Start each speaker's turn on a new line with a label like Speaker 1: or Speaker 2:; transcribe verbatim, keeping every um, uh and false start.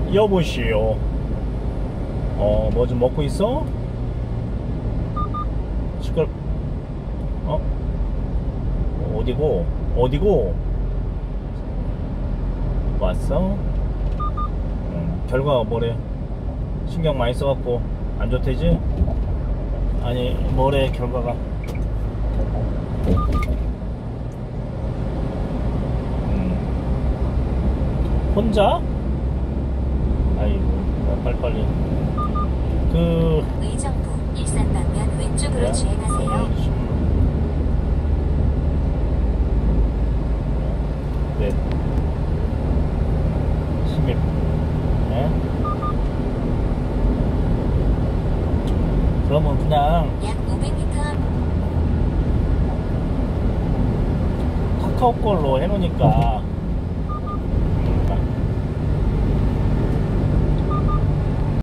Speaker 1: 여보시오. 어, 뭐 좀 먹고 있어? 시끄러. 어? 어디고? 어디고? 왔어? 음, 결과가 뭐래? 신경 많이 써갖고 안 좋대지? 아니, 뭐래 결과가? 음, 혼자? 아이고, 빨리빨리. 그
Speaker 2: 의정부 일산 방면 왼쪽으로
Speaker 1: 그래?
Speaker 2: 주행하세요.
Speaker 1: 네. 십일. 네? 그러면 그냥
Speaker 2: 약 오백 미터
Speaker 1: 카카오 걸로 해놓으니까